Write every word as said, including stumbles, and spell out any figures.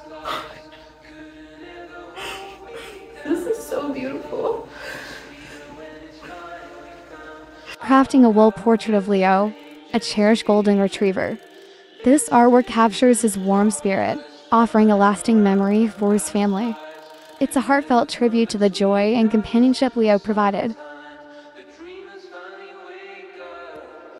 This is so beautiful. Crafting a wool portrait of Leo, a cherished golden retriever. This artwork captures his warm spirit, offering a lasting memory for his family. It's a heartfelt tribute to the joy and companionship Leo provided.